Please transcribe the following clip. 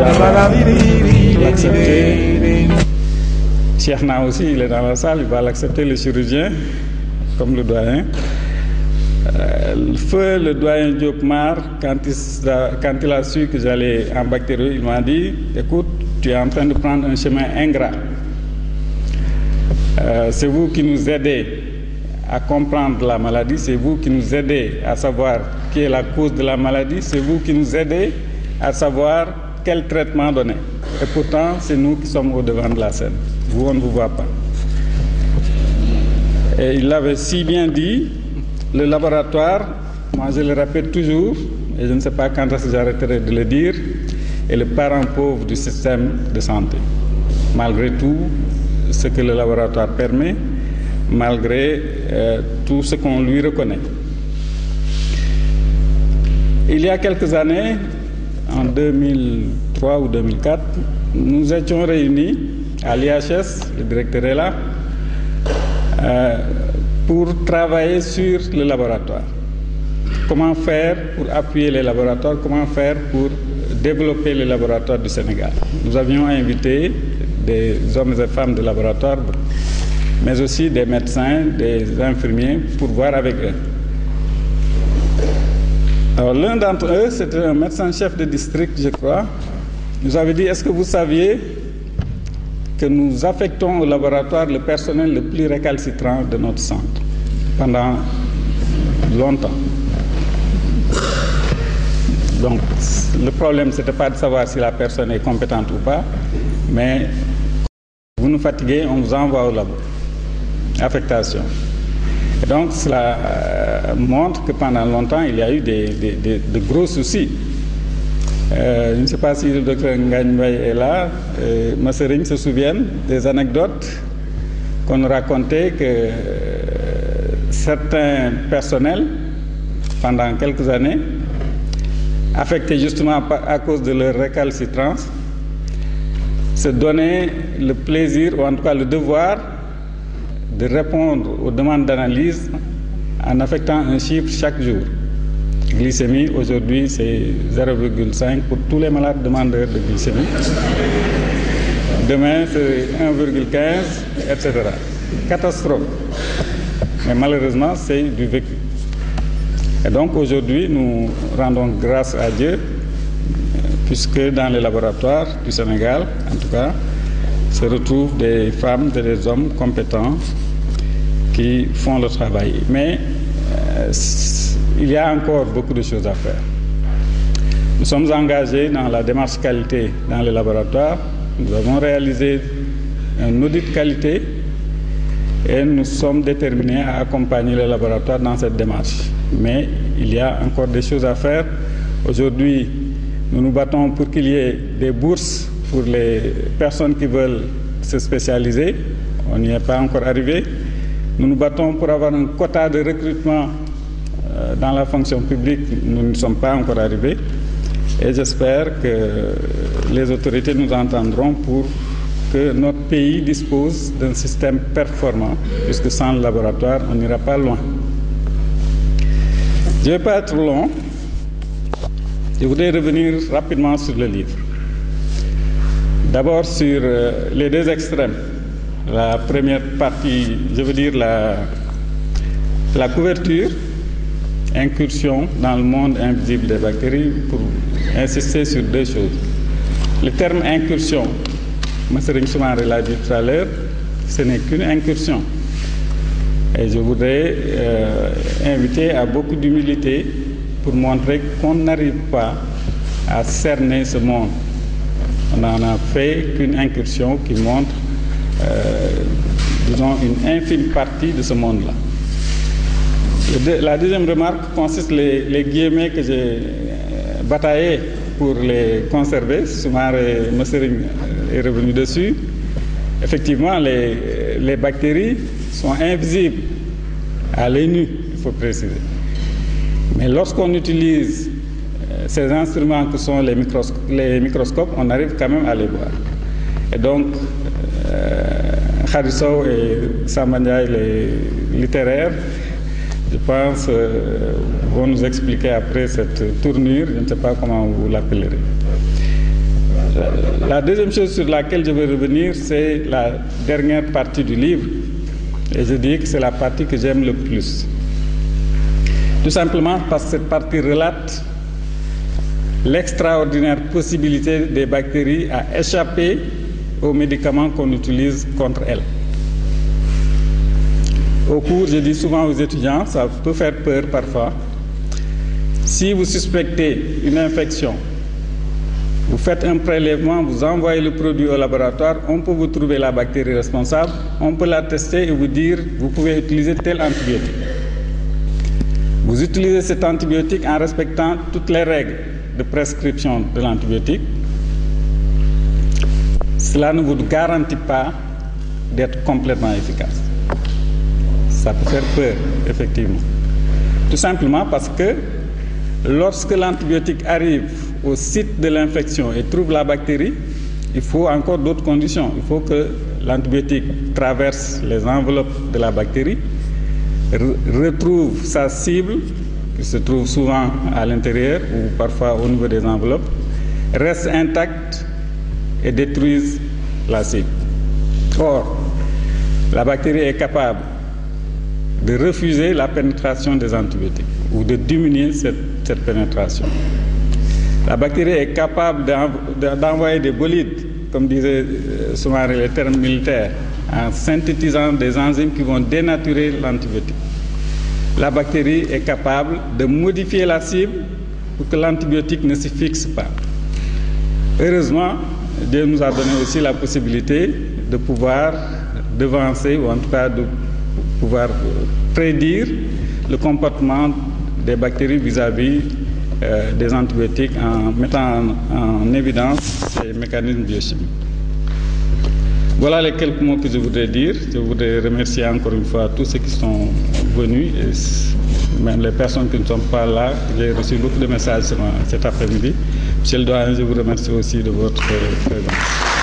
l'accepter. Cheikhna aussi, il est dans la salle, il va l'accepter, le chirurgien, comme le doyen. Feu le doyen Diop Mar, quand il a su que j'allais en bactérie, il m'a dit, écoute, tu es en train de prendre un chemin ingrat. C'est vous qui nous aidez à comprendre la maladie, c'est vous qui nous aidez à savoir qui est la cause de la maladie, c'est vous qui nous aidez à savoir quel traitement donner. Et pourtant, c'est nous qui sommes au devant de la scène. Vous, on ne vous voit pas. Et il l'avait si bien dit, le laboratoire, moi je le répète toujours, et je ne sais pas quand est-ce que j'arrêterai de le dire, est le parent pauvre du système de santé. Malgré tout ce que le laboratoire permet, malgré tout ce qu'on lui reconnaît. Il y a quelques années, en 2003 ou 2004, nous étions réunis à l'IHS, le directeur est là, pour travailler sur le laboratoire. Comment faire pour appuyer les laboratoires, comment faire pour développer les laboratoires du Sénégal. Nous avions invité des hommes et femmes de laboratoire, mais aussi des médecins, des infirmiers, pour voir avec eux. Alors l'un d'entre eux, c'était un médecin-chef de district, je crois, nous avait dit, est-ce que vous saviez que nous affectons au laboratoire le personnel le plus récalcitrant de notre centre pendant longtemps. Donc le problème, ce n'était pas de savoir si la personne est compétente ou pas, mais vous nous fatiguez, on vous envoie au labo. Affectation. Et donc cela montre que pendant longtemps, il y a eu de gros soucis. Je ne sais pas si le docteur Ngagne est là. Masserigne se souviennent des anecdotes qu'on racontait que certains personnels, pendant quelques années, affectés justement à cause de leur récalcitrance, se donnaient le plaisir, ou en tout cas le devoir, de répondre aux demandes d'analyse en affectant un chiffre chaque jour. Glycémie, aujourd'hui, c'est 0,5 pour tous les malades demandeurs de glycémie. Demain, c'est 1,15, etc. Catastrophe. Mais malheureusement, c'est du vécu. Et donc, aujourd'hui, nous rendons grâce à Dieu, puisque dans les laboratoires du Sénégal, en tout cas, se retrouvent des femmes et des hommes compétents qui font le travail. Mais il y a encore beaucoup de choses à faire. Nous sommes engagés dans la démarche qualité dans les laboratoires. Nous avons réalisé un audit qualité et nous sommes déterminés à accompagner les laboratoires dans cette démarche. Mais il y a encore des choses à faire. Aujourd'hui, nous nous battons pour qu'il y ait des bourses pour les personnes qui veulent se spécialiser. On n'y est pas encore arrivé. Nous nous battons pour avoir un quota de recrutement dans la fonction publique. Nous ne sommes pas encore arrivés. Et j'espère que les autorités nous entendront pour que notre pays dispose d'un système performant, puisque sans le laboratoire, on n'ira pas loin. Je ne vais pas être long. Je voudrais revenir rapidement sur le livre. D'abord sur les deux extrêmes. La première partie, je veux dire la couverture, incursion dans le monde invisible des bactéries, pour insister sur deux choses. Le terme incursion, M. Soumaré l'a dit tout à l'heure, ce n'est qu'une incursion. Et je voudrais inviter à beaucoup d'humilité pour montrer qu'on n'arrive pas à cerner ce monde. On n'en a fait qu'une incursion qui montre, disons, une infime partie de ce monde-là. La deuxième remarque consiste les guillemets que j'ai bataillé pour les conserver. Soumaré Masserigne est revenu dessus. Effectivement, les bactéries sont invisibles à l'œil nu, il faut préciser. Mais lorsqu'on utilise ces instruments que sont les microscopes, on arrive quand même à les voir. Et donc, Khadisow et Sambandiaï, les littéraires, je pense, vont nous expliquer après cette tournure, je ne sais pas comment vous l'appellerez. La deuxième chose sur laquelle je vais revenir, c'est la dernière partie du livre. Et je dis que c'est la partie que j'aime le plus. Tout simplement parce que cette partie relate l'extraordinaire possibilité des bactéries à échapper aux médicaments qu'on utilise contre elles. Au cours, je dis souvent aux étudiants, ça peut faire peur parfois. Si vous suspectez une infection, vous faites un prélèvement, vous envoyez le produit au laboratoire, on peut vous trouver la bactérie responsable, on peut la tester et vous dire, vous pouvez utiliser tel antibiotique. Vous utilisez cet antibiotique en respectant toutes les règles de prescription de l'antibiotique. Cela ne vous garantit pas d'être complètement efficace. Ça peut faire peur, effectivement. Tout simplement parce que lorsque l'antibiotique arrive au site de l'infection et trouve la bactérie, il faut encore d'autres conditions. Il faut que l'antibiotique traverse les enveloppes de la bactérie, retrouve sa cible, qui se trouve souvent à l'intérieur ou parfois au niveau des enveloppes, reste intacte et détruise la cible. Or, la bactérie est capable de refuser la pénétration des antibiotiques ou de diminuer cette pénétration. La bactérie est capable d'envoyer des bolides, comme disaient souvent les termes militaires, en synthétisant des enzymes qui vont dénaturer l'antibiotique. La bactérie est capable de modifier la cible pour que l'antibiotique ne se fixe pas. Heureusement, Dieu nous a donné aussi la possibilité de pouvoir devancer, ou en tout cas de pouvoir prédire le comportement des bactéries vis-à-vis des antibiotiques en mettant en évidence ces mécanismes biochimiques. Voilà les quelques mots que je voudrais dire. Je voudrais remercier encore une fois tous ceux qui sont venus, et même les personnes qui ne sont pas là. J'ai reçu beaucoup de messages cet après-midi. Monsieur le doyen, je vous remercie aussi de votre présence.